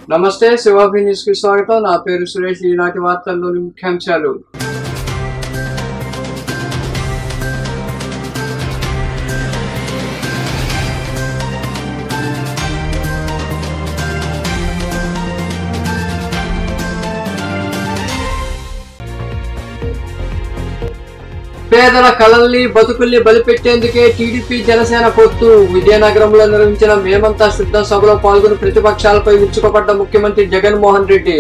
నమస్తే శివాభి న్యూస్ కి స్వాగతం. నా పేరు సురేష్. ఈనాటి వార్తల్లోని ముఖ్యాంశాలు. పేదల కళల్ని బతుకుల్ని బలిపెట్టేందుకే టీడీపీ జనసేన పొత్తు. విజయనగరంలో నిర్వహించిన మేమంతా సిద్ధం సభలో పాల్గొని ప్రతిపక్షాలపై విరుచుకుపడ్డ ముఖ్యమంత్రి జగన్మోహన్ రెడ్డి.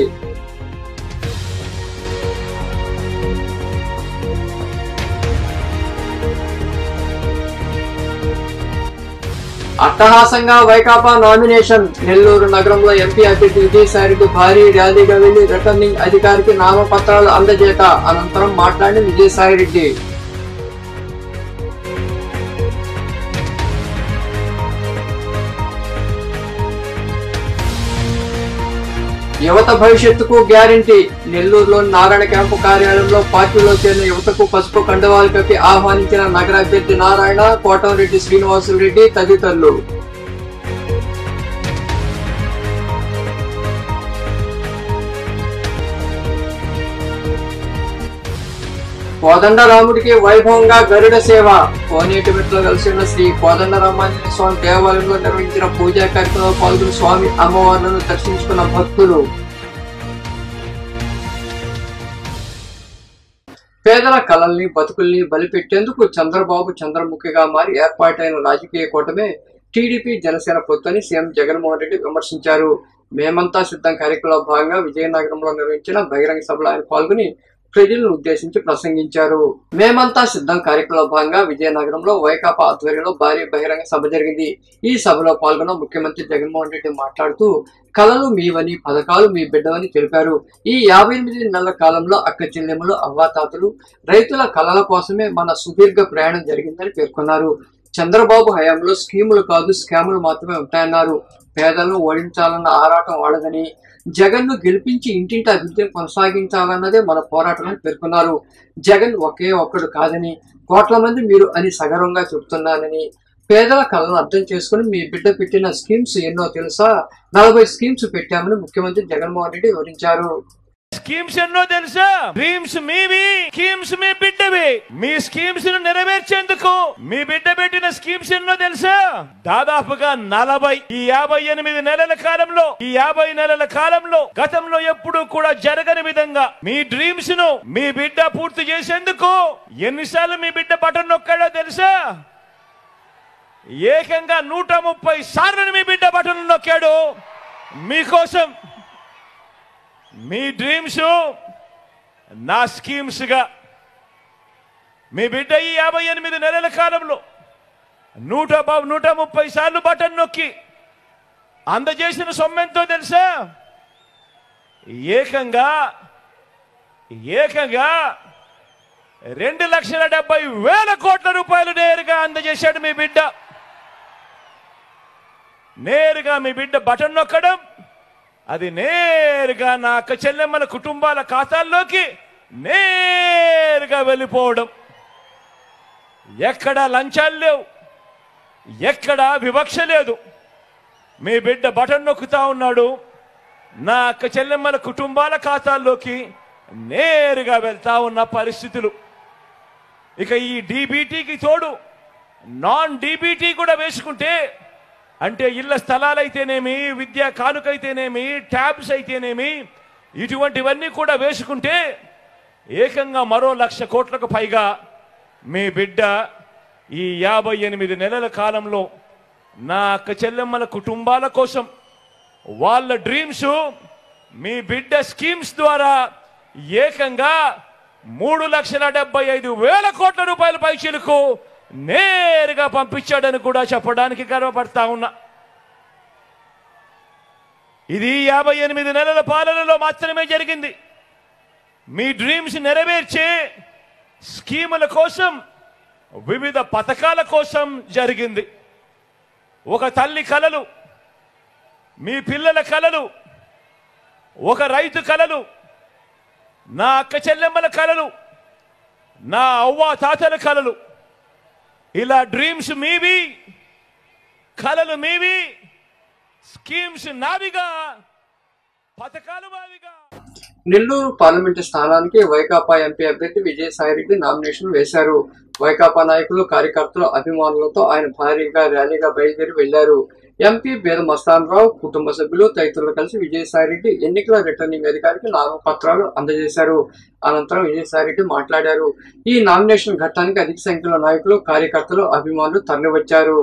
అట్టహాసంగా వైకాపా నామినేషన్. నెల్లూరు నగరంలో ఎంపీ అభ్యర్థి విజయసాయిరెడ్డి భారీ ర్యాలీగా వెళ్లి రిటర్నింగ్ అధికారికి నామపత్రాలు అందజేత అనంతరం మాట్లాడిన విజయసాయిరెడ్డి. యువత భవిష్యత్తుకు గ్యారంటీ. నెల్లూరులోని నారాయణ క్యాంపు కార్యాలయంలో పార్టీలో చేరిన యువతకు పసుపు కండువాలు కప్పి ఆహ్వానించిన నగర అభ్యర్థి నారాయణ, కోటంరెడ్డి శ్రీనివాసులరెడ్డి తదితరులు. కోదండరాముడికి వైభవంగా గరుడ సేవ. కోనేటి మెట్లో కలిసిన శ్రీ కోదండరామాంజనేయ స్వామి దేవాలయంలో నిర్వహించిన పూజా కార్యక్రమంలో పాల్గొని స్వామి అమ్మవార్లను దర్శించుకున్న భక్తులు. పేదల కళల్ని బతుకుల్ని బలిపెట్టేందుకు చంద్రబాబు చంద్రముఖిగా మారి ఏర్పాటైన రాజకీయ కూటమే టీడీపీ జనసేన పొత్తని సీఎం జగన్మోహన్ రెడ్డి విమర్శించారు. మేమంతా సిద్ధం కార్యక్రమంలో భాగంగా విజయనగరంలో నిర్వహించిన బహిరంగ సభలో ఆయన పాల్గొని ప్రజలను ఉద్దేశించి ప్రసంగించారు. మేమంతా సిద్ధం కార్యక్రమంలో భాగంగా విజయనగరంలో వైకాపా ఆధ్వర్యంలో భారీ బహిరంగ సభ జరిగింది. ఈ సభలో పాల్గొన్న ముఖ్యమంత్రి జగన్మోహన్ రెడ్డి మాట్లాడుతూ కళలు మీవని, పథకాలు మీ బిడ్డవని తెలిపారు. ఈ 58 నెలల కాలంలో అక్క చెల్లెములు, అవ్వాతాతలు, రైతుల కళల కోసమే మన సుదీర్ఘ ప్రయాణం జరిగిందని పేర్కొన్నారు. చంద్రబాబు హయాంలో స్కీములు కాదు స్కాములు మాత్రమే ఉంటాయన్నారు. పేదలను ఓడించాలన్న ఆరాటం వాడదని, జగన్ ను గెలిపించి ఇంటింటి అభివృద్ధిని కొనసాగించాలన్నదే మన పోరాటమని పేర్కొన్నారు. జగన్ ఒకే ఒక్కడు కాదని, కోట్ల మంది మీరు అని సగర్వంగా చెబుతున్నానని, పేదల కళను అర్థం చేసుకుని మీ బిడ్డ పెట్టిన స్కీమ్స్ ఎన్నో తెలుసా? 40 స్కీమ్స్ పెట్టామని ముఖ్యమంత్రి జగన్మోహన్ రెడ్డి వివరించారు. స్కీమ్స్ ఎన్నో తెలుసా? డ్రీమ్స్ మీవి, స్కీమ్స్ మీ బిడ్డవి. మీ స్కీమ్స్ ను నెరవేర్చేందుకు మీ బిడ్డ పెట్టిన స్కీమ్స్ ఎన్నో తెలుసా? దాదాపుగా 40. ఈ 58 నెలల కాలంలో, ఈ 50 నెలల కాలంలో గతంలో ఎప్పుడూ కూడా జరగని విధంగా మీ డ్రీమ్స్ ను మీ బిడ్డ పూర్తి చేసేందుకు ఎన్నిసార్లు మీ బిడ్డ బటన్ నొక్కాడో తెలుసా? ఏకంగా 130 సార్లు మీ బిడ్డ బటన్ నొక్కాడు మీకోసం. మీ డ్రీమ్స్ నా స్కీమ్స్ గా మీ బిడ్డ ఈ 58 నెలల కాలంలో 130 సార్లు బటన్ నొక్కి అందజేసిన సొమ్మెంతో తెలుసా? ఏకంగా 2,70,000 కోట్ల రూపాయలు నేరుగా అందజేశాడు మీ బిడ్డ. నేరుగా మీ బిడ్డ బటన్ నొక్కడం, అది నేరుగా నా అక్క చెల్లెమ్మల కుటుంబాల ఖాతాల్లోకి నేరుగా వెళ్ళిపోవడం. ఎక్కడా లంచాలు లేవు, ఎక్కడా వివక్ష లేదు. మీ బిడ్డ బటన్ నొక్కుతా ఉన్నాడు, నా అక్క చెల్లెమ్మల కుటుంబాల ఖాతాల్లోకి నేరుగా వెళ్తా ఉన్న పరిస్థితులు. ఇక ఈ డీబీటీకి తోడు నాన్ డీబీటీ కూడా వేసుకుంటే, అంటే ఇళ్ల స్థలాలైతేనేమి, విద్యా కానుకైతేనేమి, ట్యాబ్స్ అయితేనేమి, ఇటువంటివన్నీ కూడా వేసుకుంటే ఏకంగా మరో 1,00,000 కోట్లకు పైగా మీ బిడ్డ ఈ 58 నెలల కాలంలో నా అక్క చెల్లెమ్మల కుటుంబాల కోసం వాళ్ళ డ్రీమ్స్ మీ బిడ్డ స్కీమ్స్ ద్వారా ఏకంగా 3,75,000 కోట్ల రూపాయల పైచీలకు నేరుగా పంపించాడని కూడా చెప్పడానికి గర్వపడతా ఉన్నా. ఇది 58 నెలల పాలనలో మాత్రమే జరిగింది. మీ డ్రీమ్స్ నెరవేర్చే స్కీముల కోసం, వివిధ పథకాల కోసం జరిగింది. ఒక తల్లి కలలు, మీ పిల్లల కలలు, ఒక రైతు కలలు, నా అక్క చెల్లెమ్మల కలలు, నా అవ్వ తాతల కలలు, ఇలా డ్రీమ్స్ మీవి, కలలు మీవి, స్కీమ్స్ నావిగా పథకాలు వారిగా. నెల్లూరు పార్లమెంటు స్థానానికి వైకాపా ఎంపీ అభ్యర్థి విజయసాయిరెడ్డి నామినేషన్ వేశారు. వైకాపా నాయకులు, కార్యకర్తలు, అభిమానులతో ఆయన భారీగా ర్యాలీగా బయలుదేరి వెళ్లారు. ఎంపీ బేద మస్తానరావు కుటుంబ సభ్యులు తదితరులు కలిసి విజయసాయిరెడ్డి ఎన్నికల రిటర్నింగ్ అధికారికి నామపత్రాలు అందజేశారు. అనంతరం విజయసాయిరెడ్డి మాట్లాడారు. ఈ నామినేషన్ ఘట్టానికి అధిక సంఖ్యలో నాయకులు, కార్యకర్తలు, అభిమానులు తరలివచ్చారు.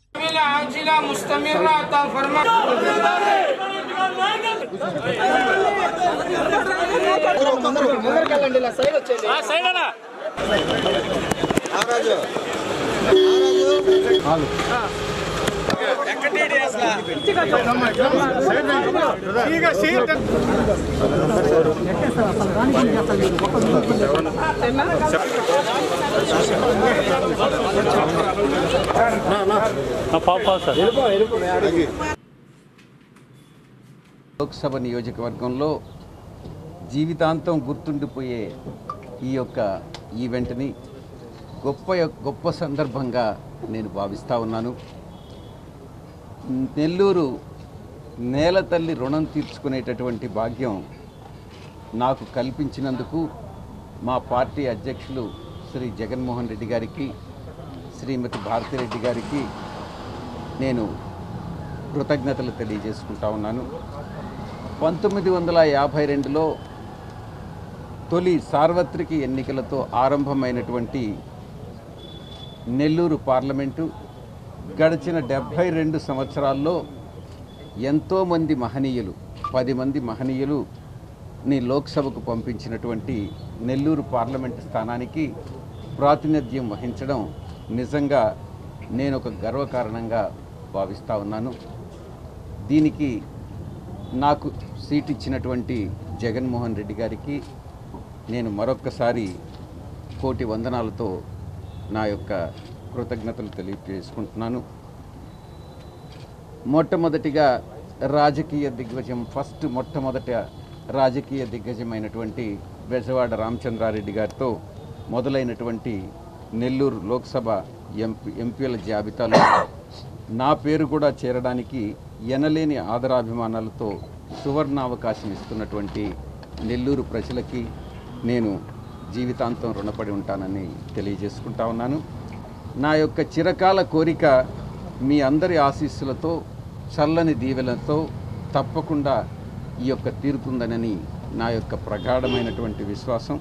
లోక్సభ నియోజకవర్గంలో జీవితాంతం గుర్తుండిపోయే ఈ యొక్క ఈవెంట్ని గొప్ప సందర్భంగా నేను భావిస్తూ ఉన్నాను. నెల్లూరు నేల తల్లి రుణం తీర్చుకునేటటువంటి భాగ్యం నాకు కల్పించినందుకు మా పార్టీ అధ్యక్షులు శ్రీ జగన్మోహన్ రెడ్డి గారికి, శ్రీమతి భారతిరెడ్డి గారికి నేను కృతజ్ఞతలు తెలియజేసుకుంటా ఉన్నాను. 1952లో తొలి సార్వత్రిక ఎన్నికలతో ఆరంభమైనటువంటి నెల్లూరు పార్లమెంటు గడిచిన 72 సంవత్సరాల్లో ఎంతోమంది మహనీయులు, 10 మంది మహనీయులుని లోక్సభకు పంపించినటువంటి నెల్లూరు పార్లమెంటు స్థానానికి ప్రాతినిధ్యం వహించడం నిజంగా నేను ఒక గర్వకారణంగా భావిస్తూ ఉన్నాను. దీనికి నాకు సీట్ ఇచ్చినటువంటి జగన్మోహన్ రెడ్డి గారికి నేను మరొక్కసారి కోటి వందనాలతో నా యొక్క కృతజ్ఞతలు తెలియజేసుకుంటున్నాను. మొట్టమొదటిగా రాజకీయ దిగ్గజం మొట్టమొదట రాజకీయ దిగ్గజమైనటువంటి బెజవాడ రామచంద్రారెడ్డి గారితో మొదలైనటువంటి నెల్లూరు లోక్సభ ఎంపీల జాబితాలో నా పేరు కూడా చేరడానికి ఎనలేని ఆదరాభిమానాలతో సువర్ణావకాశం ఇస్తున్నటువంటి నెల్లూరు ప్రజలకి నేను జీవితాంతం రుణపడి ఉంటానని తెలియజేసుకుంటా ఉన్నాను. నా యొక్క చిరకాల కోరిక మీ అందరి ఆశీస్సులతో, చల్లని దీవెలతో తప్పకుండా ఈ యొక్క తీరుతుందనని నా యొక్క ప్రగాఢమైనటువంటి విశ్వాసం.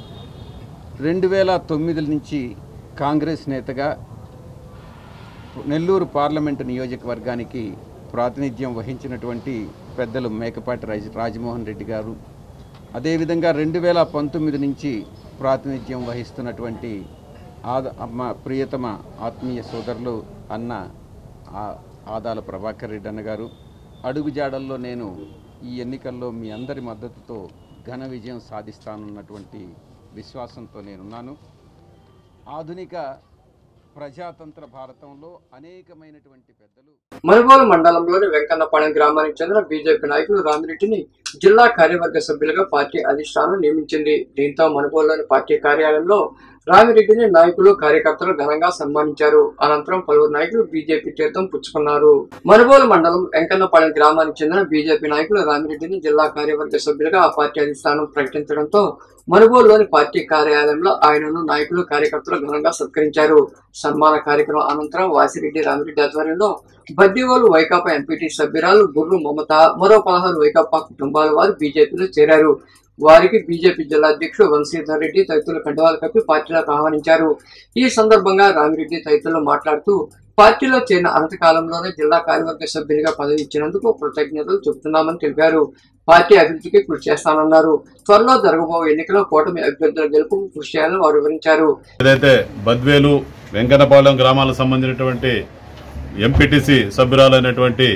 2009 నుంచి కాంగ్రెస్ నేతగా నెల్లూరు పార్లమెంటు నియోజకవర్గానికి ప్రాతినిధ్యం వహించినటువంటి పెద్దలు మేకపాటి రాజమోహన్ రెడ్డి గారు, అదేవిధంగా 2019 నుంచి ప్రాతినిధ్యం వహిస్తున్నటువంటి మా ప్రియతమ ఆత్మీయ సోదరులు అన్న ఆదాల ప్రభాకర్ రెడ్డి అన్న గారు అడుగుజాడల్లో నేను ఈ ఎన్నికల్లో మీ అందరి మద్దతుతో ఘన విజయం సాధిస్తానన్నటువంటి విశ్వాసంతో నేనున్నాను. ఆధునిక ప్రజాతంత్ర భారతంలో అనేకమైనటువంటి పెద్దలు. మనుబోలు మండలంలోని వెంకన్నపాలెం గ్రామానికి చెందిన బీజేపీ నాయకులు రామిరెడ్డిని జిల్లా కార్యవర్గ సభ్యులుగా పార్టీ అధిష్టానం నియమించింది. దీంతో మనుబోలులోని పార్టీ కార్యాలయంలో రామిరెడ్డిని నాయకులు, కార్యకర్తలు ఘనంగా సన్మానించారు. అనంతరం పలువురు నాయకులు బీజేపీ తీర్థం పుచ్చుకున్నారు. మనుబోలు మండలం వెంకన్నపాలెం గ్రామానికి చెందిన బీజేపీ నాయకులు రామిరెడ్డిని జిల్లా కార్యవర్గ సభ్యులుగా ఆ పార్టీ అధిష్టానం ప్రకటించడంతో మనుబోలులోని పార్టీ కార్యాలయంలో ఆయనను నాయకులు, కార్యకర్తలు ఘనంగా సత్కరించారు. సన్మాన కార్యక్రమం అనంతరం వాసిరెడ్డి రామిరెడ్డి ఆధ్వర్యంలో బద్దివోలు వైకాపా ఎంపీటీ సభ్యురాలు బుర్రు మమత, మరో 16 వైకాపా కుటుంబాల వారు బీజేపీలో చేరారు. వారికి బీజేపీ జిల్లా అధ్యక్షుడు వంశీధర్ రెడ్డి తదితరులు కండువాలు కప్పి పార్టీలోకి ఆహ్వానించారు. ఈ సందర్భంగా రామిరెడ్డి తదితరులు మాట్లాడుతూ పార్టీలో చేరిన అనంతకాలంలోనే జిల్లా కార్యవర్గ సభ్యునిగా పదవి ఇచ్చినందుకు కృతజ్ఞతలు చెబుతున్నామని తెలిపారు. పార్టీ అభివృద్ధికి కృషి చేస్తానన్నారు. త్వరలో జరగబోయే ఎన్నికల్లో కూటమి అభ్యర్థుల గెలుపుకు కృషి చేయాలని వారు వివరించారు. ఏదైతే బద్వేలు వెంకన్నపాలెం గ్రామాలకు సంబంధించినటువంటి ఎంపీటీసీ సభ్యురాలైనటువంటి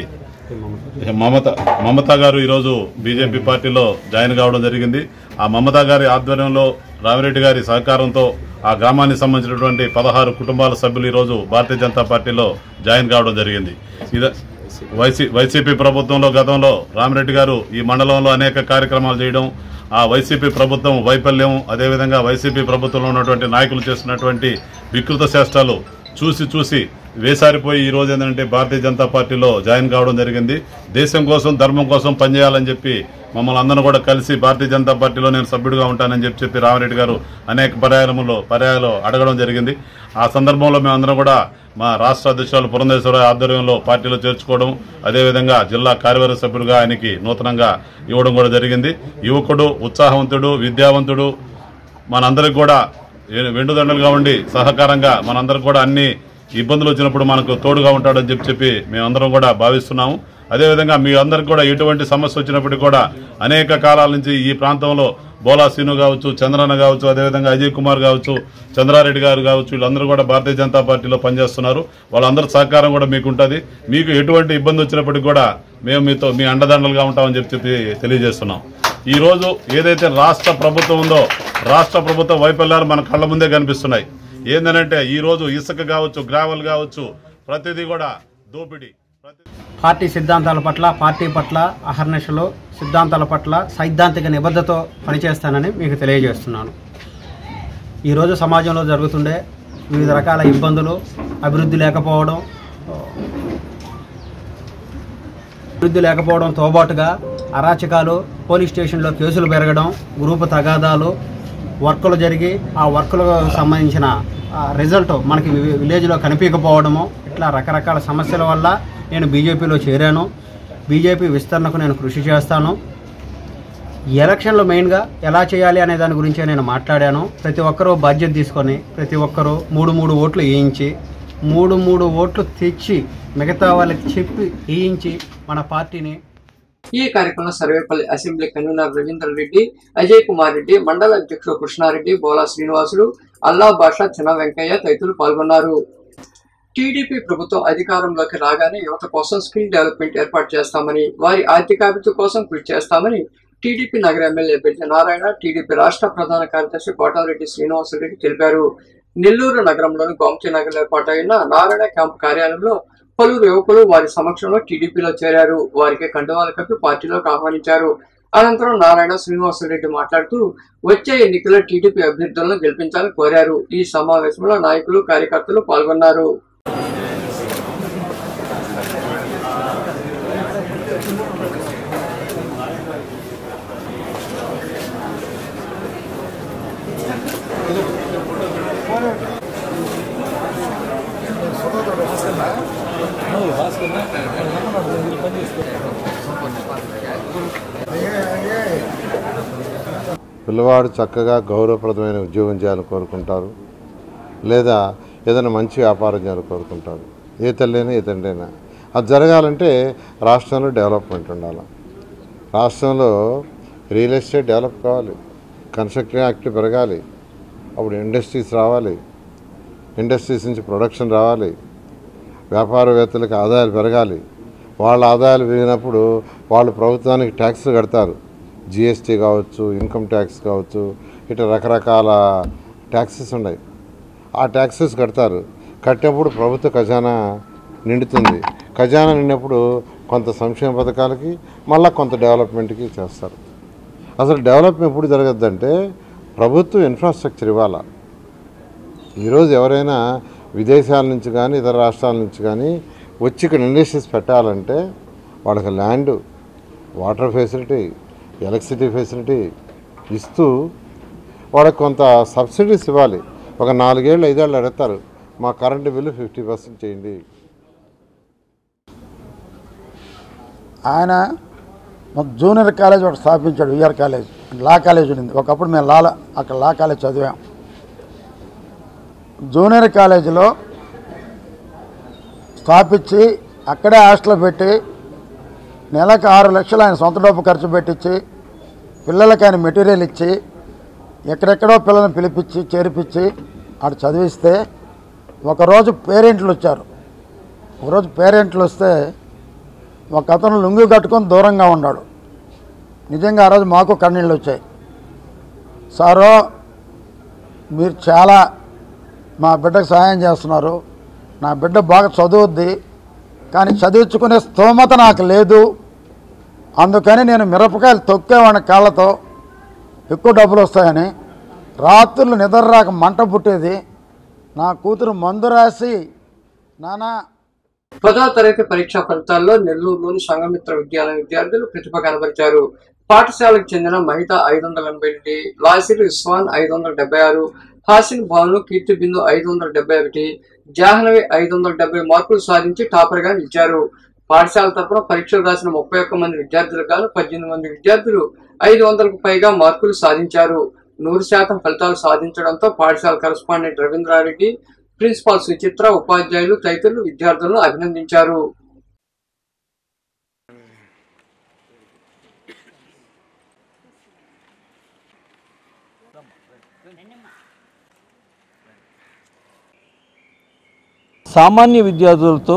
మమత గారు ఈరోజు బీజేపీ పార్టీలో జాయిన్ కావడం జరిగింది. ఆ మమత గారి ఆధ్వర్యంలో రామిరెడ్డి గారి సహకారంతో ఆ గ్రామానికి సంబంధించినటువంటి 16 కుటుంబాల సభ్యులు ఈరోజు భారతీయ జనతా పార్టీలో జాయిన్ కావడం జరిగింది. వైసీపీ ప్రభుత్వంలో గతంలో రామిరెడ్డి గారు ఈ మండలంలో అనేక కార్యక్రమాలు చేయడం, ఆ వైసీపీ ప్రభుత్వం వైఫల్యం, అదేవిధంగా వైసీపీ ప్రభుత్వంలో ఉన్నటువంటి నాయకులు చేస్తున్నటువంటి వికృత చేష్టాలు చూసి వేసారిపోయి ఈ రోజు ఏంటంటే భారతీయ జనతా పార్టీలో జాయిన్ కావడం జరిగింది. దేశం కోసం ధర్మం కోసం పనిచేయాలని చెప్పి మమ్మల్ని అందరూ కూడా కలిసి భారతీయ జనతా పార్టీలో నేను సభ్యుడిగా ఉంటానని చెప్పి రామిరెడ్డి గారు అనేక పర్యాయాలు అడగడం జరిగింది. ఆ సందర్భంలో మేమందరం కూడా మా రాష్ట్ర అధ్యక్షురాలు పురంధేశ్వరరావు ఆధ్వర్యంలో పార్టీలో చేర్చుకోవడం, అదేవిధంగా జిల్లా కార్యవర్గ సభ్యుడిగా ఆయనకి నూతనంగా ఇవ్వడం కూడా జరిగింది. యువకుడు, ఉత్సాహవంతుడు, విద్యావంతుడు, మనందరికి కూడా వెండుదండలుగా ఉండి సహకారంగా మనందరికి కూడా అన్ని ఇబ్బందులు వచ్చినప్పుడు మనకు తోడుగా ఉంటాడని చెప్పి మేమందరం కూడా భావిస్తున్నాము. అదేవిధంగా మీ అందరికి కూడా ఎటువంటి సమస్య వచ్చినప్పటికీ కూడా అనేక కాలాల నుంచి ఈ ప్రాంతంలో బోలా శ్రీను కావచ్చు, చంద్రన్న కావచ్చు, అదేవిధంగా అజయ్ కుమార్ కావచ్చు, చంద్రారెడ్డి గారు కావచ్చు, వీళ్ళందరూ కూడా భారతీయ జనతా పార్టీలో పనిచేస్తున్నారు. వాళ్ళందరి సహకారం కూడా మీకు ఉంటుంది. మీకు ఎటువంటి ఇబ్బంది వచ్చినప్పటికీ కూడా మేము మీతో మీ అండదండలుగా ఉంటామని చెప్పి తెలియజేస్తున్నాం. ఈ రోజు ఏదైతే రాష్ట్ర ప్రభుత్వం ఉందో, రాష్ట్ర ప్రభుత్వ వైఫల్యాలు మన కళ్ళ ముందే కనిపిస్తున్నాయి. ఏంటంటే ఈ రోజు ఇసుక కావచ్చు, గ్రావెల్ కావచ్చు, ప్రతిదీ కూడా దోపిడీ. పార్టీ సిద్ధాంతాల పట్ల, పార్టీ పట్ల అహర్నిశలు సిద్ధాంతాల పట్ల సైద్ధాంతిక నిబద్ధతతో పనిచేస్తానని మీకు తెలియజేస్తున్నాను. ఈరోజు సమాజంలో జరుగుతుండే వివిధ రకాల ఇబ్బందులు, అభివృద్ధి లేకపోవడంతో పాటుగా అరాచకాలు, పోలీస్ స్టేషన్లో కేసులు పెరగడం, గ్రూపు తగాదాలు, వర్కులు జరిగి ఆ వర్కులకు సంబంధించిన రిజల్ట్ మనకి విలేజ్లో కనిపించకపోవడము, ఇట్లా రకరకాల సమస్యల వల్ల నేను బీజేపీలో చేరాను. బీజేపీ విస్తరణకు నేను కృషి చేస్తాను. ఎలక్షన్లో మెయిన్గా ఎలా చేయాలి అనే దాని గురించే నేను మాట్లాడాను. ప్రతి ఒక్కరూ బాధ్యత తీసుకొని ప్రతి ఒక్కరూ 3 ఓట్లు వేయించి 3 ఓట్లు తెచ్చి మిగతా వాళ్ళకి చెప్పి వేయించి మన పార్టీని. ఈ కార్యక్రమంలో సర్వేపల్లి అసెంబ్లీ కన్వీనర్ రవీంద్ర రెడ్డి, అజయ్ కుమార్ రెడ్డి, మండల అధ్యక్షుడు కృష్ణారెడ్డి, బోలా శ్రీనివాసులు, అల్లా బాషా, చిన్న వెంకయ్య తదితరులు పాల్గొన్నారు. టీడీపీ ప్రభుత్వం అధికారంలోకి రాగానే యువత కోసం స్కిల్ డెవలప్మెంట్ ఏర్పాటు చేస్తామని, వారి ఆర్థికాభివృద్ధి కోసం కృషి చేస్తామని టీడీపీ నగర ఎమ్మెల్యే బెల్లి నారాయణ, టీడీపీ రాష్ట్ర ప్రధాన కార్యదర్శి కోటారెడ్డి శ్రీనివాసరెడ్డి తెలిపారు. నెల్లూరు నగరంలోని గోమతి నగర్ ఏర్పాటైన నారాయణ క్యాంప్ కార్యాలయంలో పలువురు యువకులు వారి సమక్షంలో టీడీపీలో చేరారు. వారికి కండువాలు కప్పి పార్టీలోకి ఆహ్వానించారు. అనంతరం నారాయణ శ్రీనివాసరెడ్డి మాట్లాడుతూ వచ్చే ఎన్నికల్లో టీడీపీ అభ్యర్థులను గెలిపించాలని కోరారు. ఈ సమావేశంలో నాయకులు, కార్యకర్తలు పాల్గొన్నారు. పిల్లవాడు చక్కగా గౌరవప్రదమైన ఉద్యోగం చేయాలని కోరుకుంటారు, లేదా ఏదైనా మంచి వ్యాపారం చేయాలని కోరుకుంటారు. ఏ తల్లైనా ఏ తండ్రైనా అది జరగాలంటే రాష్ట్రంలో డెవలప్మెంట్ ఉండాలి. రాష్ట్రంలో రియల్ ఎస్టేట్ డెవలప్ కావాలి, కన్స్ట్రక్షన్ యాక్టివ్ పెరగాలి, అప్పుడు ఇండస్ట్రీస్ రావాలి, ఇండస్ట్రీస్ నుంచి ప్రొడక్షన్ రావాలి, వ్యాపారవేత్తలకు ఆదాయాలు పెరగాలి. వాళ్ళ ఆదాయాలు పెరిగినప్పుడు వాళ్ళు ప్రభుత్వానికి ట్యాక్స్ కడతారు. జిఎస్టీ కావచ్చు, ఇన్కమ్ ట్యాక్స్ కావచ్చు, ఇట్లా రకరకాల ట్యాక్సెస్ ఉన్నాయి. ఆ ట్యాక్సెస్ కడతారు. కట్టినప్పుడు ప్రభుత్వ ఖజానా నిండుతుంది. ఖజానా నిండినప్పుడు కొంత సంక్షేమ పథకాలకి, మళ్ళీ కొంత డెవలప్మెంట్కి చేస్తారు. అసలు డెవలప్మెంట్ ఎప్పుడు జరగద్దంటే ప్రభుత్వం ఇన్ఫ్రాస్ట్రక్చర్ ఇవ్వాలి. ఈరోజు ఎవరైనా విదేశాల నుంచి కానీ ఇతర రాష్ట్రాల నుంచి కానీ వచ్చి ఇక్కడ ఇండస్ట్రీస్ పెట్టాలంటే వాళ్ళకి land, water facility, electricity facility ఇస్తూ వాళ్ళకి కొంత సబ్సిడీస్ ఇవ్వాలి. ఒక 4 ఏళ్ళు 5 ఏళ్ళు అడుగుతారు, మా కరెంటు బిల్లు 50% చేయండి. ఆయన జూనియర్ కాలేజ్ ఒకటి స్థాపించాడు. విఆర్ కాలేజ్, లా కాలేజ్ ఉండింది ఒకప్పుడు. మేము అక్కడ లా కాలేజ్ చదివాం. జూనియర్ కాలేజీలో స్థాపించి అక్కడే హాస్టల్ పెట్టి నెలకు 6 లక్షలు ఆయన సొంత డబ్బు ఖర్చు పెట్టించి పిల్లలకి ఆయన మెటీరియల్ ఇచ్చి ఎక్కడెక్కడో పిల్లల్ని పిలిపించి చేర్పించి అటు చదివిస్తే ఒకరోజు పేరెంట్లు వచ్చారు. ఒకరోజు పేరెంట్లు వస్తే ఒక అతను లుంగి కట్టుకొని దూరంగా ఉన్నాడు. నిజంగా ఆ రోజు మాకు కన్నీళ్ళు వచ్చాయి. సారో మీరు చాలా మా బిడ్డకు సహాయం చేస్తున్నారు, నా బిడ్డ బాగా చదువుద్ది, కానీ చదివించుకునే స్తోమత నాకు లేదు, అందుకని నేను మిరపకాయలు తొక్కేవాడిని కాళ్ళతో, ఎక్కువ డబ్బులు వస్తాయని. రాత్రులు నిద్ర రాక మంట పుట్టేది, నా కూతురు మందు రాసి నానా 10వ తరగతి పరీక్షా ఫలితాల్లో నెల్లూరులోని సంఘమిత్ర విద్యాలయ విద్యార్థులు ప్రతిభ కనబరిచారు. పాఠశాలకు చెందిన మహిత 582, లాసిర్ ఇస్వాన్ 576, హాసిన్ భాను కీర్తి బిందు 571, జాహ్నవి 570 మార్కులు సాధించి టాపర్ గా నిలిచారు. పాఠశాల తరపున పరీక్షలు రాసిన 31 మంది విద్యార్థులకు గాను 18 మంది విద్యార్థులు 500కు పైగా మార్కులు సాధించారు. 100% ఫలితాలు సాధించడంతో పాఠశాల కరెస్పాండెంట్ రవీంద్రారెడ్డి, ప్రిన్సిపాల్ సుచిత్ర, ఉపాధ్యాయులు తదితరులు విద్యార్థులను అభినందించారు. సామాన్య విద్యార్థులతో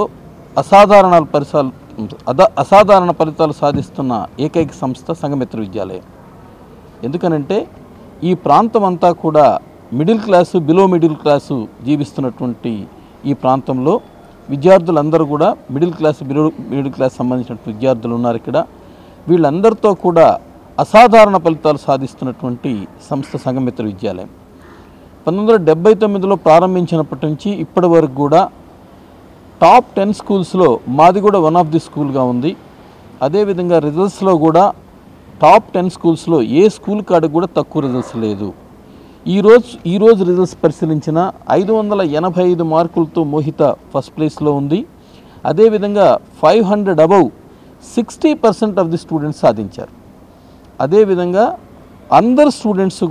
అసాధారణ ఫలితాలు సాధిస్తున్న ఏకైక సంస్థ సంఘమిత్ర విద్యాలయం. ఎందుకనంటే ఈ ప్రాంతం అంతా కూడా middle class, below middle class జీవిస్తున్నటువంటి ఈ ప్రాంతంలో విద్యార్థులందరూ కూడా middle class, below middle class సంబంధించిన విద్యార్థులు ఉన్నారు ఇక్కడ. వీళ్ళందరితో కూడా అసాధారణ ఫలితాలు సాధిస్తున్నటువంటి సంస్థ సంఘమిత్ర విద్యాలయం. 1979లో ప్రారంభించినప్పటి నుంచి ఇప్పటి వరకు కూడా టాప్ 10 స్కూల్స్లో మాది కూడా వన్ ఆఫ్ ది స్కూల్గా ఉంది. అదేవిధంగా రిజల్ట్స్లో కూడా టాప్ 10 స్కూల్స్లో ఏ స్కూల్ కాడికి కూడా తక్కువ రిజల్ట్స్ లేదు. ఈరోజు రిజల్ట్స్ పరిశీలించిన 585 మార్కులతో మోహిత ఫస్ట్ ప్లేస్లో ఉంది. అదేవిధంగా 500 అబవ్ 60% ఆఫ్ ది స్టూడెంట్స్ సాధించారు. అదేవిధంగా అందరు స్టూడెంట్స్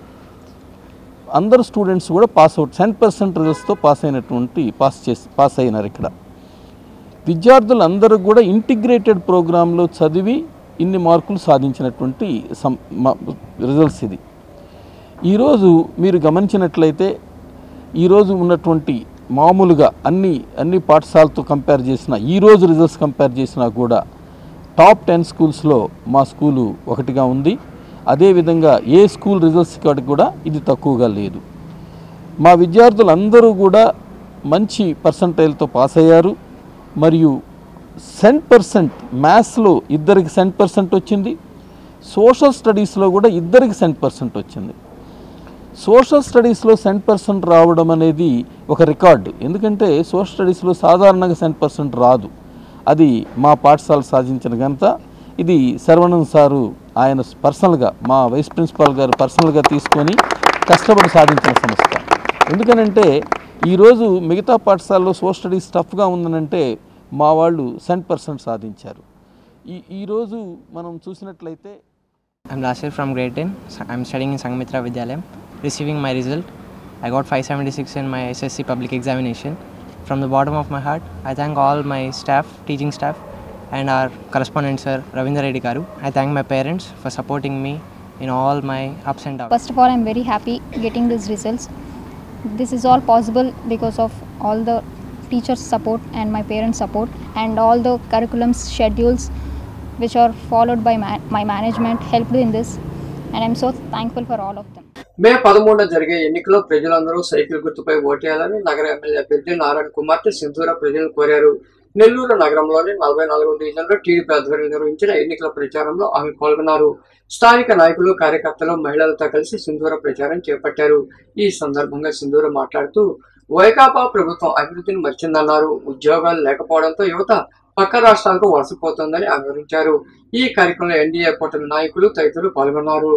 కూడా పాస్ అవుట్ 100% రిజల్ట్స్తో పాస్ అయినారు. ఇక్కడ విద్యార్థులందరూ కూడా ఇంటిగ్రేటెడ్ ప్రోగ్రాంలో చదివి ఇన్ని మార్కులు సాధించినటువంటి రిజల్ట్స్ ఇది. ఈరోజు మీరు గమనించినట్లయితే ఈరోజు ఉన్నటువంటి మామూలుగా అన్ని పాఠశాలతో కంపేర్ చేసిన ఈరోజు రిజల్ట్స్ కంపేర్ చేసినా కూడా టాప్ 10 స్కూల్స్లో మా స్కూలు ఒకటిగా ఉంది. అదేవిధంగా ఏ స్కూల్ రిజల్ట్స్ కాడికి కూడా ఇది తక్కువగా లేదు. మా విద్యార్థులందరూ కూడా మంచి పర్సంటైల్తో పాస్ అయ్యారు. మరియు 100% మ్యాథ్స్లో ఇద్దరికి 100% వచ్చింది. సోషల్ స్టడీస్లో కూడా ఇద్దరికి 100% వచ్చింది. సోషల్ స్టడీస్లో 100% రావడం అనేది ఒక రికార్డు. ఎందుకంటే సోషల్ స్టడీస్లో సాధారణంగా 100% రాదు. అది మా పాఠశాల సాధించిన ఘనత. ఇది శరవణన్ సారు ఆయన పర్సనల్గా, మా వైస్ ప్రిన్సిపాల్ గారు పర్సనల్గా తీసుకొని కష్టపడి సాధించిన సంస్థ. ఎందుకనంటే ఈరోజు మిగతా పాఠశాలలో సోషల్ స్టడీస్ టఫ్గా ఉందనంటే మా వాళ్ళు 100% సాధించారు. ఈరోజు మనం చూసినట్లయితే I'm Lasir from grade 10. I'm studying in Sangamitra Vidyalayam. Receiving my result, I got 576 in my SSC public examination. From the bottom of my heart, I thank all my staff, teaching staff, and our correspondent sir, Ravindra Reddy Garu. I thank my parents for supporting me in all my ups and downs. First of all, I'm very happy getting these results. This is all possible because of all the teachers' support and my parents' support, and all the curriculums, schedules which are followed by my management helped in this, and I'm so thankful for all of them. మే 13న జరిగే ఎన్నికల్లో ప్రజలందరూ cycle గుర్తుపై ఓటేయాలని నగర MLA అభ్యర్థి నారాయణ కుమార్తె సింధూర ప్రజలను కోరారు. నెల్లూరు నగరంలోని 44వ డివిజన్లో టీడీపీ ఆధ్వర్యంలో నిర్వహించిన ఎన్నికల ప్రచారంలో ఆమె పాల్గొన్నారు. స్థానిక నాయకులు, కార్యకర్తలు, మహిళలతో కలిసి సింధూర ప్రచారం చేపట్టారు. ఈ సందర్భంగా సింధూర మాట్లాడుతూ వైకాపా ప్రభుత్వం అభివృద్ధిని మర్చిందన్నారు. ఉద్యోగాలు లేకపోవడంతో యువత పక్క రాష్ట్రాలకు వలసపోతోందని ఆమె వివరించారు. ఈ కార్యక్రమంలో ఎన్డీఏ కూటమి నాయకులు తదితరులు పాల్గొన్నారు.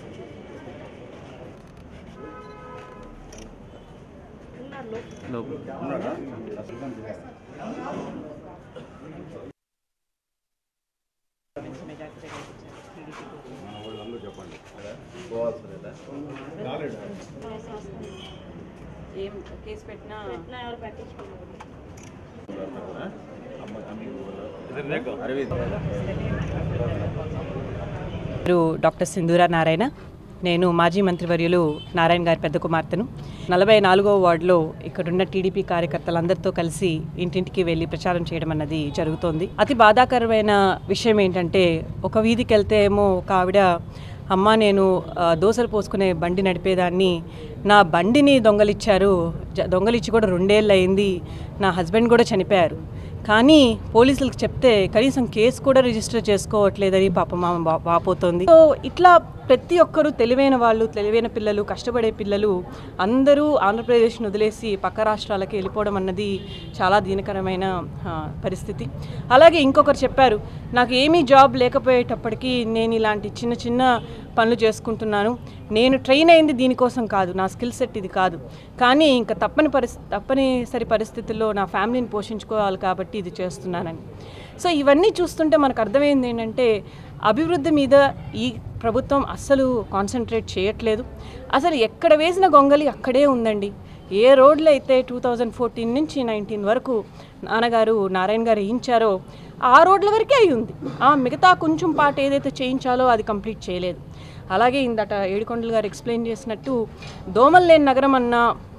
డాక్టర్ సింధూర నారాయణ. నేను మాజీ మంత్రివర్యులు నారాయణ గారి పెద్ద కుమార్తెను. 44వ వార్డులో ఇక్కడున్న టీడీపీ కార్యకర్తలందరితో కలిసి ఇంటింటికి వెళ్ళి ప్రచారం చేయడం అన్నది జరుగుతోంది. అతి బాధాకరమైన విషయం ఏంటంటే, ఒక వీధికి వెళ్తే ఏమో ఒక ఆవిడ, అమ్మ నేను దోశలు పోసుకునే బండి నడిపేదాన్ని, నా బండిని దొంగలిచ్చి కూడా 2 ఏళ్ళు అయింది, నా హస్బెండ్ కూడా చనిపోయారు, కానీ పోలీసులకు చెప్తే కనీసం కేసు కూడా రిజిస్టర్ చేసుకోవట్లేదని పాపం వాపోతుంది. సో ఇట్లా ప్రతి ఒక్కరూ తెలివైన వాళ్ళు, తెలివైన పిల్లలు, కష్టపడే పిల్లలు అందరూ ఆంధ్రప్రదేశ్ను వదిలేసి పక్క రాష్ట్రాలకి వెళ్ళిపోవడం అన్నది చాలా దీనకరమైన పరిస్థితి. అలాగే ఇంకొకరు చెప్పారు, నాకు ఏమీ జాబ్ లేకపోయేటప్పటికీ నేను ఇలాంటి చిన్న చిన్న పనులు చేసుకుంటున్నాను, నేను ట్రైన్ అయింది దీనికోసం కాదు, నా స్కిల్ సెట్ ఇది కాదు, కానీ ఇంకా తప్పనిసరి పరిస్థితుల్లో నా ఫ్యామిలీని పోషించుకోవాలి కాబట్టి ఇది చేస్తున్నానని. సో ఇవన్నీ చూస్తుంటే మనకు అర్థమైంది ఏంటంటే అభివృద్ధి మీద ఈ ప్రభుత్వం అస్సలు కాన్సన్ట్రేట్ చేయట్లేదు. అసలు ఎక్కడ వేసిన గొంగలి అక్కడే ఉందండి. ఏ రోడ్లు అయితే 2014 నుంచి 19 వరకు నాన్నగారు నారాయణ గారు వేయించారో ఆ రోడ్ల వరకే అయి ఉంది. ఆ మిగతా కొంచెం పాట ఏదైతే చేయించాలో అది కంప్లీట్ చేయలేదు. అలాగే ఇందట ఏడుకొండలు గారు ఎక్స్ప్లెయిన్ చేసినట్టు దోమలు లేని నగరం అన్న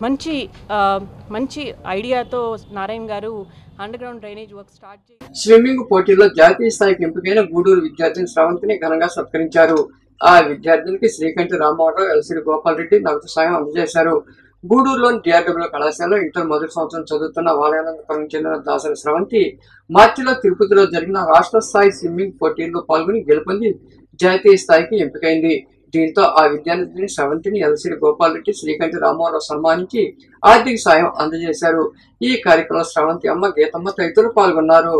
మంచి ఐడియాతో నారాయణ గారు underground drainage work start చేసి స్విమ్మింగ్ పోటీలో జాతీయ స్థాయికి ఎంపికైన గూడూరు విద్యార్థిని శ్రవంతిని ఘనంగా సత్కరించారు. ఆ విద్యార్థినికి శ్రీకంఠి రామారావు, ఎల్సిడి గోపాల్ రెడ్డి నగదు సాయం అందజేశారు. గూడూరులోని డిఆర్డబ్ల్యూ కళాశాలలో ఇంటర్ మొదటి సంవత్సరం చదువుతున్న వాలయానందపురం చెందిన దాసరి శ్రవంతి మార్చిలో తిరుపతిలో జరిగిన రాష్ట్ర స్థాయి స్విమ్మింగ్ పోటీల్లో పాల్గొని గెలుపొంది జాతీయ స్థాయికి ఎంపికైంది. దీంతో ఆ విద్యార్థిని శ్రవంతిని ఎల్సిడి గోపాల్ రెడ్డి, శ్రీకంఠి రామారావు సన్మానించి ఆర్థిక సాయం అందజేశారు. ఈ కార్యక్రమంలో శ్రవంతి అమ్మ, గీతమ్మ తదితరులు పాల్గొన్నారు.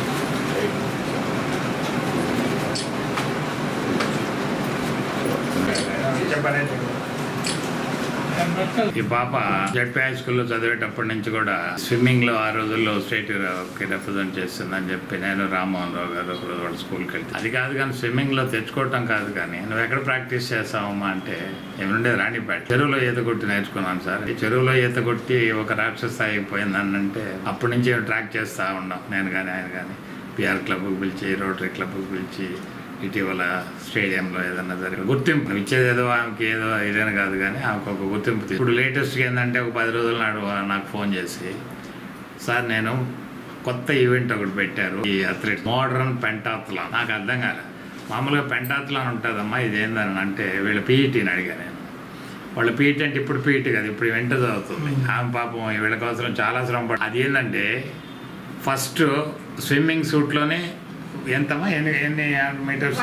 ఈ పాప జడ్పీ హై స్కూల్లో చదివేటప్పటి నుంచి కూడా స్విమ్మింగ్ లో ఆ రోజుల్లో స్టేట్ రిప్రజెంట్ చేస్తుందని చెప్పి నేను రామ్మోహన్ రావు గారు వాళ్ళ స్కూల్కి వెళ్తే అది కాదు కానీ స్విమ్మింగ్ లో తెచ్చుకోవటం కాదు కానీ నువ్వు ఎక్కడ ప్రాక్టీస్ చేస్తావమ్మా అంటే ఏముండేది రాణిపేట చెరువులో ఈత కొట్టి నేర్చుకున్నాను సార్. ఈ చెరువులో ఈత కొట్టి ఒక రాక్షస స్థాయికి పోయిందని అంటే అప్పటి నుంచి ట్రాక్ చేస్తూ ఉన్నాం నేను కానీ ఆయన కానీ. పిఆర్ క్లబ్కి పిలిచి, రోటరీ క్లబ్కి పిలిచి, ఇటీవల స్టేడియంలో ఏదన్నా జరిగింది గుర్తింపు ఇచ్చేదేదో ఆమెకి ఏదో ఇదేనా కాదు కానీ ఆమెకు ఒక గుర్తింపు. ఇప్పుడు లేటెస్ట్గా ఏంటంటే ఒక 10 రోజుల నాడు నాకు ఫోన్ చేసి, సార్ నేను కొత్త ఈవెంట్ ఒకటి పెట్టారు, ఈ అథ్లెట్ మోడర్న్ పెంటాథ్లాన్. నాకు అర్థం కాలే. మామూలుగా పెంటాథ్లాన్ ఉంటుందమ్మా, ఇదేందని అంటే వీళ్ళ పీఈటీని అడిగా నేను. వాళ్ళ పీఈటీ అంటే ఇప్పుడు పీఈటీ కదా, ఇప్పుడు వెంట చదువుతుంది ఆమె. పాపం వీళ్ళ కోసం చాలా శ్రమ పడు. అది ఏంటంటే ఫస్ట్ స్విమ్మింగ్ సూట్లోనే ఎంతమ్మా ఎన్ని మీటర్స్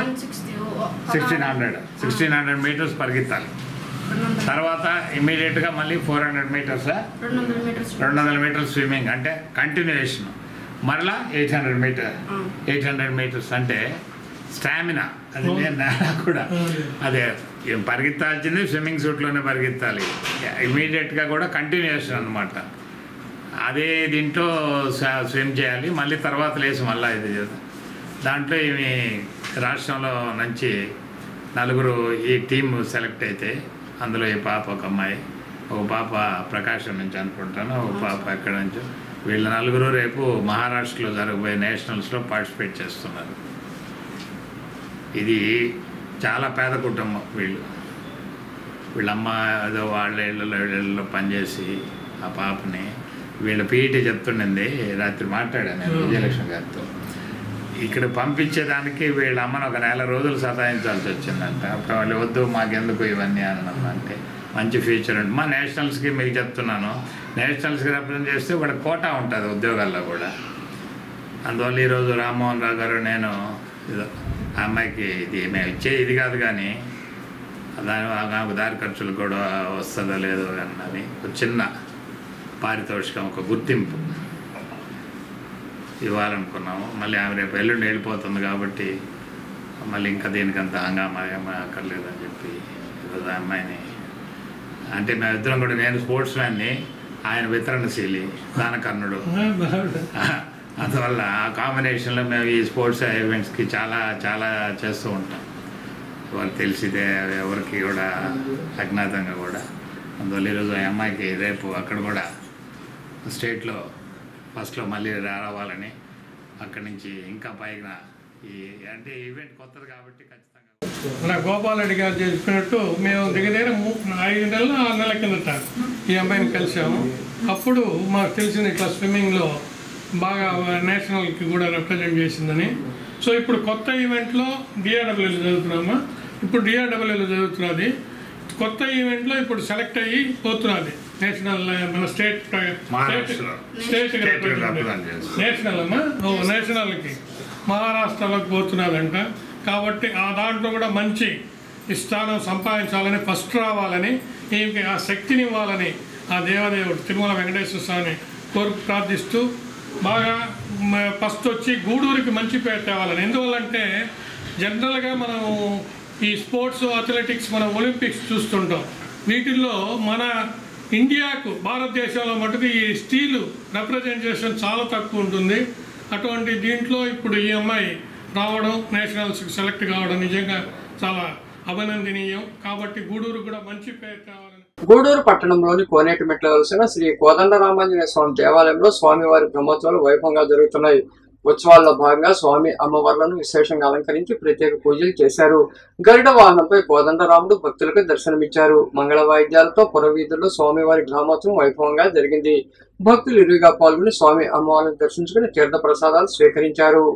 1600 మీటర్స్ పరిగెత్తాలి. తర్వాత ఇమీడియట్గా మళ్ళీ 400 మీటర్స్ 200 మీటర్స్ స్విమ్మింగ్ అంటే కంటిన్యూయేషన్. మరలా 800 మీటర్స్ అంటే స్టామినా. అది నేను కూడా అదే పరిగెత్తాల్సింది స్విమ్మింగ్ సూట్లోనే పరిగెత్తాలి. ఇమీడియట్గా కూడా కంటిన్యూయేషన్ అనమాట. అదే దీంట్లో స్విమ్ చేయాలి, మళ్ళీ తర్వాత లేచి మళ్ళీ ఇది చేద్దాం. దాంట్లో ఇవి రాష్ట్రంలో నుంచి 4 ఈ టీం సెలెక్ట్ అయితే అందులో ఈ పాప ఒక అమ్మాయి, ఒక పాప ప్రకాశం నుంచి అనుకుంటాను, ఒక పాప ఎక్కడి నుంచి. వీళ్ళ 4 రేపు మహారాష్ట్రలో జరగబోయే నేషనల్స్లో పార్టిసిపేట్ చేస్తున్నారు. ఇది చాలా పేద కుటుంబం. వీళ్ళమ్మ ఏదో వాళ్ళ ఇళ్ళలో పనిచేసి ఆ పాపని వీళ్ళ పీఈటీ చెప్తుండింది. రాత్రి మాట్లాడాను నేను విజయలక్ష్మి గారితో. ఇక్కడ పంపించేదానికి వీళ్ళ అమ్మను ఒక 1 నెల రోజులు సతాయించాల్సి వచ్చిందంట. అప్పుడు వాళ్ళు వద్దు మాకెందుకు ఇవన్నీ అన్నదంటే మంచి ఫ్యూచర్ ఉంటుంది. మా నేషనల్స్కి మీకు చెప్తున్నాను, నేషనల్స్కి రిప్రజెంట్ చేస్తే వాడు కోటా ఉంటుంది ఉద్యోగాల్లో కూడా. అందువల్ల ఈరోజు రామ్మోహన్ రావు గారు నేను ఆ అమ్మాయికి ఇది మేము ఇచ్చేది ఇది కాదు కానీ నాకు దారి ఖర్చులు కూడా వస్తుందో లేదో అన్నది ఒక చిన్న పారితోషికం, ఒక గుర్తింపు ఇవ్వాలనుకున్నాము. మళ్ళీ ఆమె రేపు ఎల్లుండి వెళ్ళిపోతుంది కాబట్టి మళ్ళీ ఇంకా దీనికంత హంగామా అక్కర్లేదని చెప్పి ఈరోజు ఆ అమ్మాయిని అంటే మేమిద్దరం కూడా, నేను స్పోర్ట్స్ మ్యాన్ని, ఆయన వితరణశీలి దానకర్ణుడు. అందువల్ల ఆ కాంబినేషన్లో మేము ఈ స్పోర్ట్స్ ఈవెంట్స్కి చాలా చాలా చేస్తూ ఉంటాం. వాళ్ళకి తెలిసిదే ఎవరికి కూడా అజ్ఞాతంగా కూడా. అందువల్ల ఈరోజు ఆ అమ్మాయికి రేపు అక్కడ కూడా స్టేట్లో ఫస్ట్లో మళ్ళీ రావాలని, అక్కడి నుంచి ఇంకా పైన ఈ అంటే ఈవెంట్ కొత్తది కాబట్టి ఖచ్చితంగా. మన గోపాల్ రెడ్డి గారు చెప్పినట్టు మేము దగ్గర 5 నెలలు 6 నెలల కిందట ఈ అమ్మాయిని కలిసాము. అప్పుడు మాకు తెలిసిన ఇట్లా స్విమ్మింగ్లో బాగా నేషనల్కి కూడా రిప్రజెంట్ చేసిందని. సో ఇప్పుడు కొత్త ఈవెంట్లో డిఆర్డబ్ల్యూలో చదువుతున్నామా, ఇప్పుడు డిఆర్డబ్ల్యూలో చదువుతున్నది. కొత్త ఈవెంట్లో ఇప్పుడు సెలెక్ట్ అయ్యి పోతున్నది నేషనల్, మన స్టేట్ నేషనల్ అమ్మా నేషనల్కి మహారాష్ట్రలోకి పోతున్నదంట. కాబట్టి ఆ దాంట్లో కూడా మంచి స్థానం సంపాదించాలని, ఫస్ట్ రావాలని, ఈమెకి ఆ శక్తిని ఇవ్వాలని ఆ దేవదేవుడు తిరుమల వెంకటేశ్వర స్వామిని ప్రార్థిస్తూ బాగా ఫస్ట్ వచ్చి గూడూరుకి మంచి పేరు తేవాలని. ఎందువల్లంటే జనరల్గా మనము ఈ స్పోర్ట్స్, అథ్లెటిక్స్, మన ఒలింపిక్స్ చూస్తుంటాం. వీటిల్లో మన ఇండియాకు భారతదేశంలో మటుకు ఈ స్టీలు రిప్రజెంటేషన్ చాలా తక్కువ ఉంటుంది. అటువంటి దీంట్లో ఇప్పుడు ఈ అమ్మాయి రావడం, నేషనల్స్కి సెలెక్ట్ కావడం నిజంగా చాలా అభినందనీయం. కాబట్టి గూడూరు కూడా మంచి పేరు తేవాలని. గూడూరు పట్టణంలోని కోనేటిమెట్ల వెలిసిన శ్రీ కోదండరామాంజనేయ స్వామి దేవాలయంలో స్వామివారి బ్రహ్మోత్సవాలు వైభవంగా జరుగుతున్నాయి. ఉత్సవాల్లో భాగంగా స్వామి అమ్మవార్లను విశేషంగా అలంకరించి ప్రత్యేక పూజలు చేశారు. గరుడ వాహనంపై కోదండరాముడు భక్తులకు దర్శనమిచ్చారు. మంగళ వాయిద్యాలతో పురవీధుల్లో స్వామివారి గ్రామోత్సవం వైభవంగా జరిగింది. భక్తులు ఇరువుగా పాల్గొని స్వామి అమ్మవారిని దర్శించుకుని తీర్థ ప్రసాదాలు స్వీకరించారు.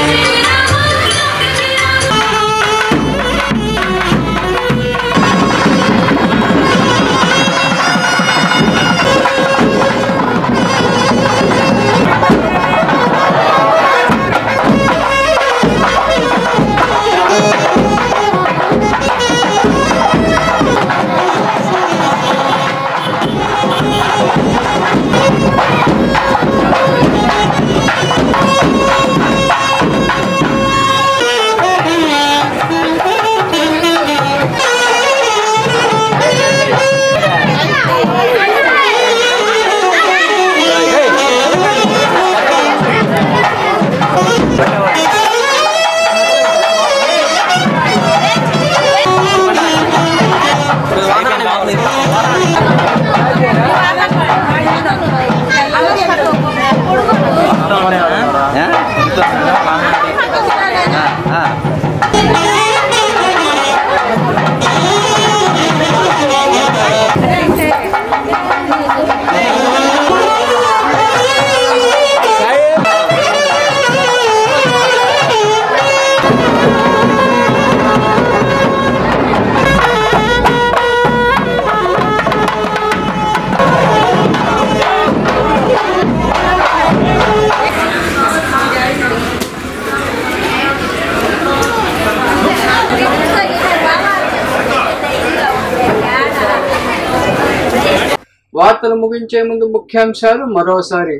వార్తలు ముగించే ముందు ముఖ్యాంశాలు మరోసారి.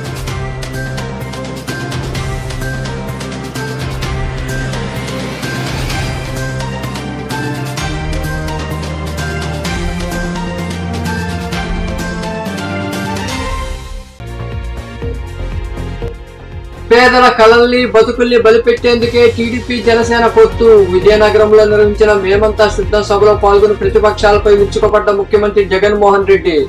పేదల కళల్ని బతుకుల్ని బలిపెట్టేందుకే టీడీపీ జనసేన పొత్తు. విజయనగరంలో నిర్వహించిన మేమంతా సిద్ధం సభలో పాల్గొని ప్రతిపక్షాలపై విరుచుకుపడ్డ ముఖ్యమంత్రి జగన్మోహన్ రెడ్డి.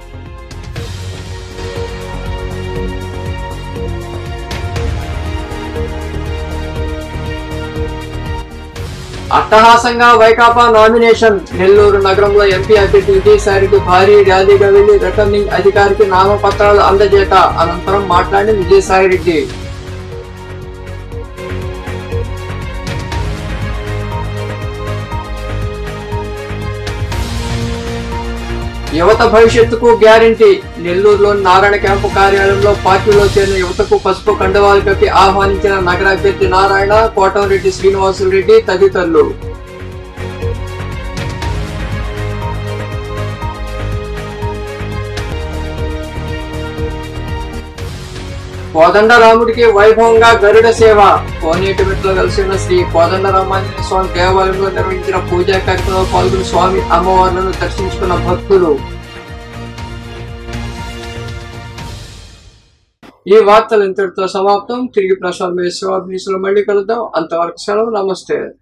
అట్టహాసంగా వైకాపా నామినేషన్. నెల్లూరు నగరంలో ఎంపీ అభ్యర్థి విజయసాయిరెడ్డి భారీ ర్యాలీగా వెళ్లి రిటర్నింగ్ అధికారికి నామపత్రాలు అందజేత అనంతరం మాట్లాడిన విజయసాయిరెడ్డి. యువత భవిష్యత్తుకు గ్యారంటీ. నెల్లూరులోని నారాయణ క్యాంపు కార్యాలయంలో పార్టీలో చేరిన యువతకు పసుపు కండువాలు కప్పి ఆహ్వానించిన నగర అభ్యర్థి నారాయణ, కోటంరెడ్డి శ్రీనివాసులరెడ్డి తదితరులు. కోదండరాముడికి వైభవంగా గరుడ సేవ. కోనేటిమెట్లో కలిసిన శ్రీ కోదండరామాంజనేయ స్వామి దేవాలయంలో నిర్వహించిన పూజా కార్యక్రమంలో పాల్గొని స్వామి అమ్మవార్లను దర్శించుకున్న భక్తులు. ఈ వార్తలు ఇంతటితో సమాప్తం. తిరిగి ప్రసాద్ మళ్ళీ కలుద్దాం. అంతవరకు సెలవు. నమస్తే.